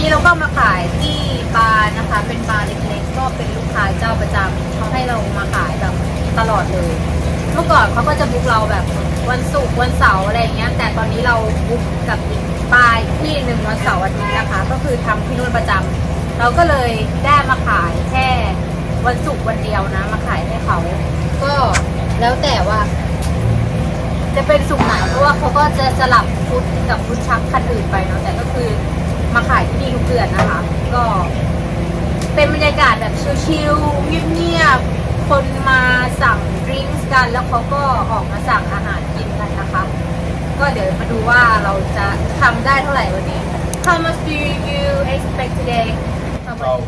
นี้เราก็มาขายที่บาร์นะคะเป็นบาร์เล็กๆก็เป็นลูกค้าเจ้าประจำเขาให้เรามาขายแบบตลอดเลยเมื่อก่อนเขาก็จะบุ๊กเราแบบวันศุกร์วันเสาร์อะไรอย่างเงี้ยแต่ตอนนี้เราบุ๊กกับอีกบาร์ที่หนึ่งวันเสาร์อาทิตย์นะคะก็คือทำที่นู่นประจำเราก็เลยได้มาขายแค่วันศุกร์วันเดียวนะมาขายให้เขาก็แล้วแต่ว่าจะเป็นสุกไหนเพราะว่าเขาก็จะสลับฟุตกับฟุตชักคันอื่นไปเนาะแต่ก็คือมาขายที่นี่ทุกเดือนนะคะก็เป็นบรรยากาศแบบชิลๆเงียบๆคนมาสั่งดริงก์กันแล้วเขาก็ออกมาสั่งอาหารกินกันนะคะก็เดี๋ยวมาดูว่าเราจะทำได้เท่าไหร่วันนี้ How much do you expect today? How much?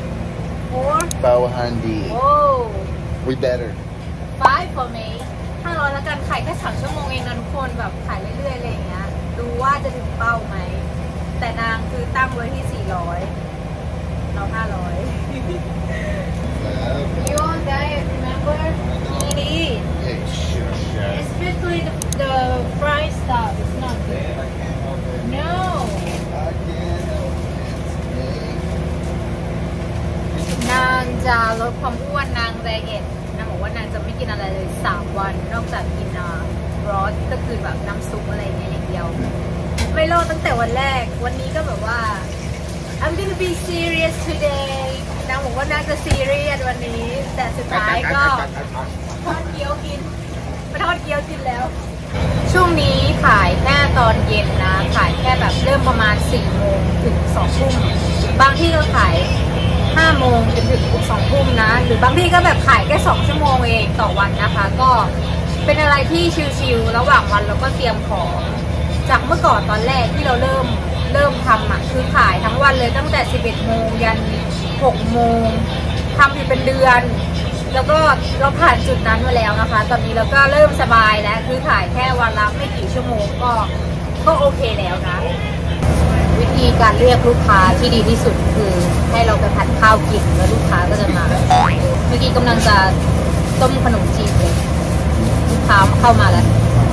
400. Oh, We better. 5 for me 500แล้วกันขายแค่3 ชั่วโมงเองนะทุกคนแบบขายเรื่อยๆอะไรอย่างเงี้ยดูว่าจะถึงเป้าไหมแต่นางคือตั้งไว้ที่400เรา500 You on diet remember? Eat Hey, sure. especially the fried stuff it's not good I can't help it. No I can't help it. นางจะลดความอ้วนนางไดเอทนางบอกว่านางจะไม่กินอะไรเลย3 วันนอกจากกินรอสก็คือแบบน้ำซุปอะไรเงี้ยอย่างเดียวไม่รอดตั้งแต่วันแรกวันนี้ก็แบบว่า I'm gonna be serious today นางบอกว่านางจะ serious วันนี้แต่สุดท้ายก็ทอดเกี๊ยวกินไปทอดเกี๊ยวกินแล้ว ช่วงนี้ขายแค่ตอนเย็นนะขายแค่แบบเริ่มประมาณ4 โมงถึง2 ทุ่มบางที่ก็ขาย5 โมงจนถึง2 ทุ่มนะหรือบางที่ก็แบบขายแค่2 ชั่วโมงเองต่อวันนะคะก็เป็นอะไรที่ชิลๆระหว่างวันเราก็เตรียมของจากเมื่อก่อนตอนแรกที่เราเริ่มทำอ่ะคือขายทั้งวันเลยตั้งแต่11 โมงยัน6 โมงทำอยู่เป็นเดือนแล้วก็เราผ่านจุดนั้นมาแล้วนะคะตอนนี้เราก็เริ่มสบายแล้วคือขายแค่วันละไม่กี่ชั่วโมงก็โอเคแล้วนะวิธีการเรียกลูกค้าที่ดีที่สุดคือให้เราไปผัดข้าวกินแล้วลูกค้าก็จะมาเมื่อกี้กำลังจะต้มขนมจีบเลยลูกค้าเข้ามาแล้ว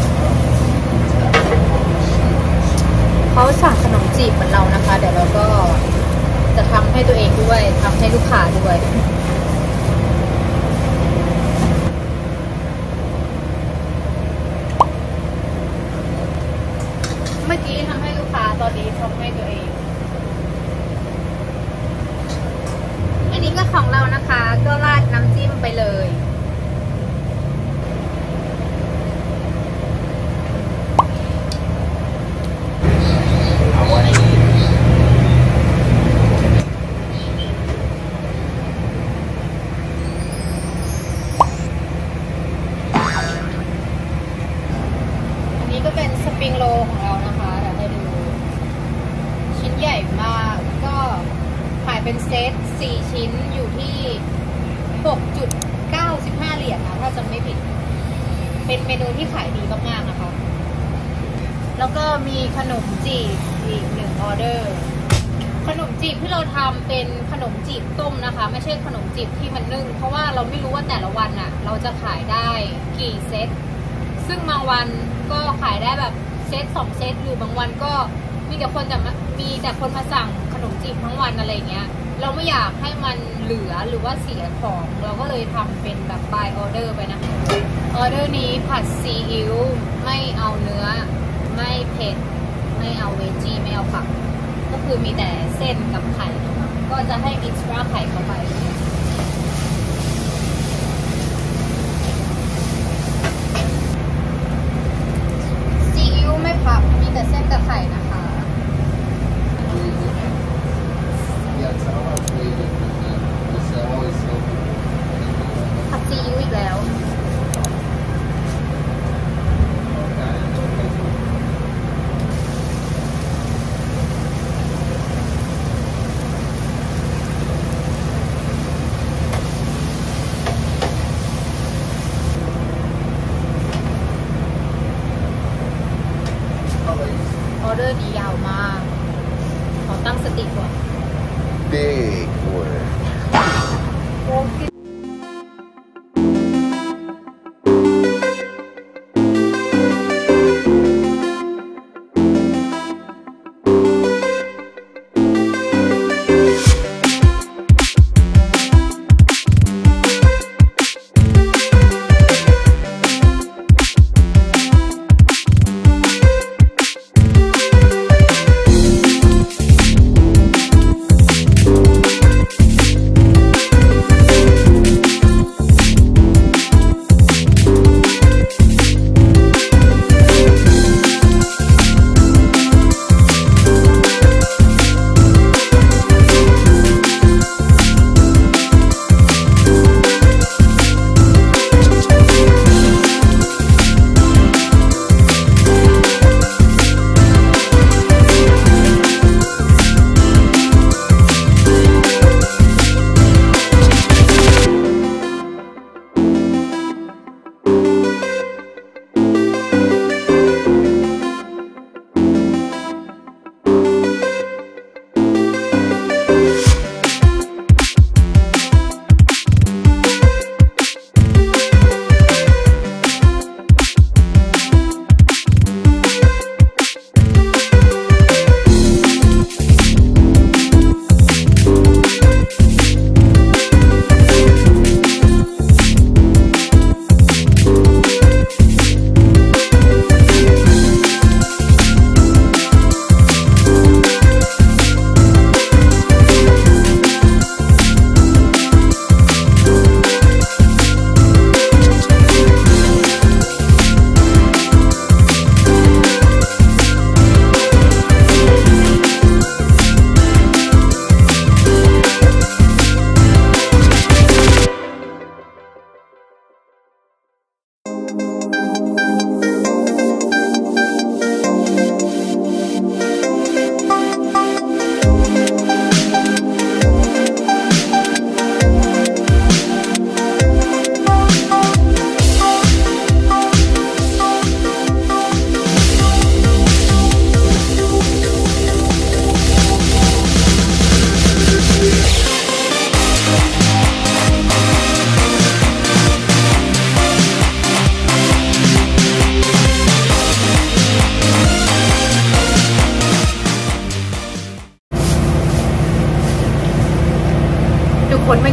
เขาสั่งขนมจีบเหมือนเรานะคะเดี๋ยวเราก็จะทำให้ตัวเองด้วยทำให้ลูกค้าด้วยเมื่อกี้ทำให้ลูกค้าตอนนี้ทำให้ตัวเองอันนี้ก็ของเรานะคะก็ราดน้ำจิ้มไปเลยก็เป็นสปริงโรลของเรานะคะเดี๋ยวให้ดูชิ้นใหญ่มากก็ขายเป็นเซต4 ชิ้นอยู่ที่ 6.95 เหรียญนะถ้าจำไม่ผิดเป็นเมนูที่ขายดีมากๆนะคะแล้วก็มีขนมจีบอีก1 ออเดอร์ขนมจีบที่เราทำเป็นขนมจีบต้มนะคะไม่ใช่ขนมจีบที่มันนึ่งเพราะว่าเราไม่รู้ว่าแต่ละวันน่ะเราจะขายได้กี่เซตซึ่งบางวันก็ขายได้แบบเซต2 เซตหรือบางวันก็มีแต่คนมาสั่งขนมจีบทั้งวันอะไรเงี้ยเราไม่อยากให้มันเหลือหรือว่าเสียของเราก็เลยทำเป็นแบบ by order ไปนะออเดอร์นี้ผัดซีอิ๊วไม่เอาเนื้อไม่เผ็ดไม่เอาเวจี้ไม่เอาผักก็คือมีแต่เส้นกับไข่ก็จะให้อิสตราไข่เข้าไปไม่ผักมีแต่เส้นกับไข่นะคะผัดซีอิ๊วอีกแล้วออเดอร์นี้ยาวมากขอตั้งสติก่อน Big word. โอเค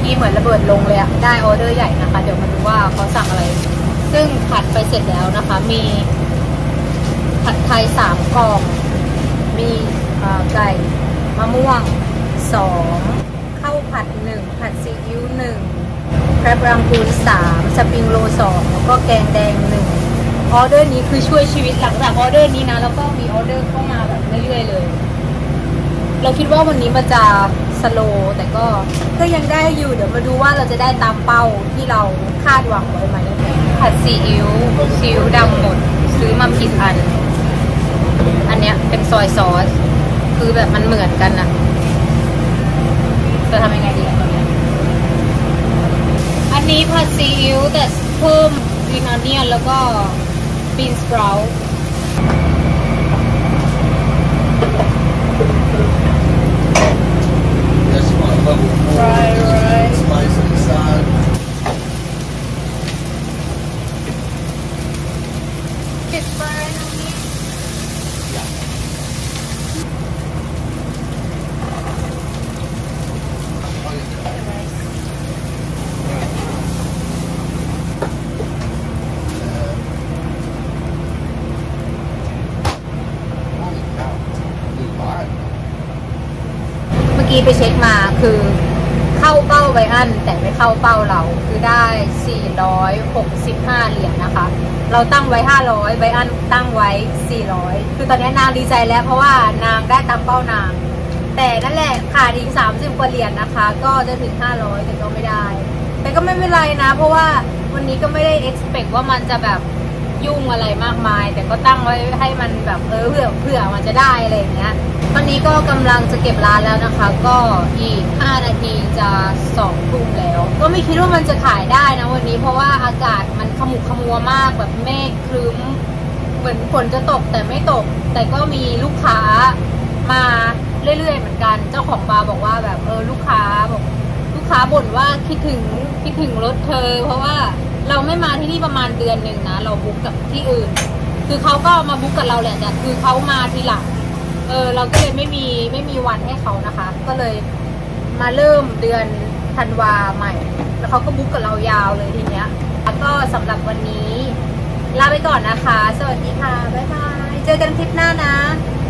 กี้เหมือนระเบิดลงเลยอะได้ออเดอร์ใหญ่นะคะ เดี๋ยวมาดูว่าเขาสั่งอะไร ซึ่งผัดไปเสร็จแล้วนะคะ มีผัดไทย3กล่องมีไก่มะม่วง2ข้าวผัด1ผัดซีอิ๊ว1แครบรังคูน3สปริงโร2แล้วก็แกงแดง1ออเดอร์นี้คือช่วยชีวิตหลังจากออเดอร์นี้นะแล้วก็มีออเดอร์เข้ามาแบบเรื่อยๆเลยเราคิดว่าวันนี้มันจะสโลว์แต่ก็ยังได้อยู่เดี๋ยวมาดูว่าเราจะได้ตามเป้าที่เราคาดหวังไว้ไหมผัดซีอิ๊วดำหมดซื้อมาผิดอันเนี้ยเป็นซอยซอสคือแบบมันเหมือนกันอะจะทำยังไงดีตอนนี้อันนี้ผัดซีอิ๊วแต่เพิ่มกรีนออนเนียนแล้วก็บีนสปราวท์ Right. Spice inside. ปิดไฟตรงนี้เมื่อกี้ไปเช็คมาคือเข้าเป้าไบอันแต่ไม่เข้าเป้าเราคือได้465เหรียญนะคะเราตั้งไว้500ไบอันตั้งไว้400คือตอนนี้นางดีใจแล้วเพราะว่านางได้ตามเป้านางแต่นั่นแหละขาดอีก30กว่าเหรียญนะคะก็จะถึง500แต่ก็ไม่ได้แต่ก็ไม่เป็นไรนะเพราะว่าวันนี้ก็ไม่ได้ expect ว่ามันจะแบบยุ่งอะไรมากมายแต่ก็ตั้งไว้ให้มันแบบเผื่อมันจะได้อะไรอย่างเงี้ยตอนนี้ก็กำลังจะเก็บร้านแล้วนะคะก็อีก5นาทีจะ2 ทุ่มแล้วก็ไม่คิดว่ามันจะขายได้นะวันนี้เพราะว่าอากาศมันขมุกขมัวมากแบบเมฆครึ้มเหมือนฝนจะตกแต่ไม่ตกแต่ก็มีลูกค้ามาเรื่อยๆเหมือนกันเจ้าของบาร์บอกว่าแบบลูกค้าบ่นว่าคิดถึงรถเธอเพราะว่าเราไม่มาที่นี่ประมาณเดือนหนึ่งนะเราบุ๊กกับที่อื่นคือเขาก็มาบุ๊กกับเราแหละแต่คือเขามาทีหลังเราก็เลยไม่มีวันให้เขานะคะ ก็เลยมาเริ่มเดือนธันวาใหม่แล้วเขาก็บุ๊กกับเรายาวเลยทีเนี้ยแล้วก็สำหรับวันนี้ลาไปก่อนนะคะสวัสดีค่ะบ๊ายบายเจอกันคลิปหน้านะ